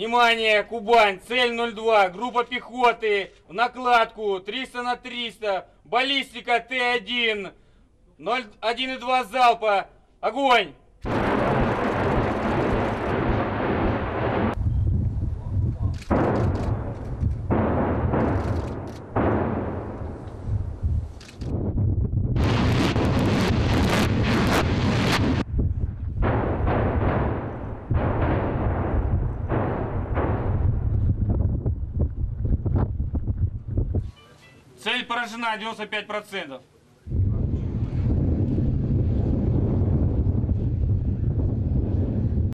Внимание, Кубань, цель 02, группа пехоты, в накладку 300 на 300, баллистика Т1, 1,2 залпа, огонь! Цель поражена 95%.